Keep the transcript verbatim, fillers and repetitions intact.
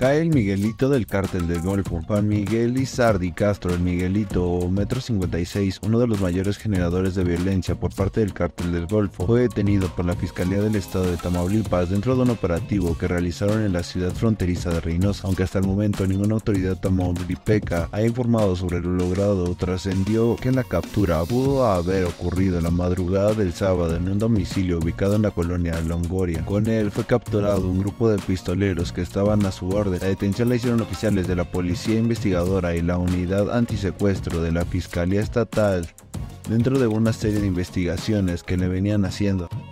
Cae el Miguelito del Cártel del Golfo. Juan Miguel Lizardi Castro, el Miguelito, o metro cincuenta y seis, uno de los mayores generadores de violencia por parte del Cártel del Golfo, fue detenido por la Fiscalía del Estado de Tamaulipas dentro de un operativo que realizaron en la ciudad fronteriza de Reynosa. Aunque hasta el momento ninguna autoridad tamaulipeca ha informado sobre lo logrado, trascendió que la captura pudo haber ocurrido en la madrugada del sábado en un domicilio ubicado en la colonia Longoria. Con él fue capturado un grupo de pistoleros que estaban a su orden. La detención la hicieron oficiales de la Policía Investigadora y la Unidad Antisecuestro de la Fiscalía Estatal dentro de una serie de investigaciones que le venían haciendo.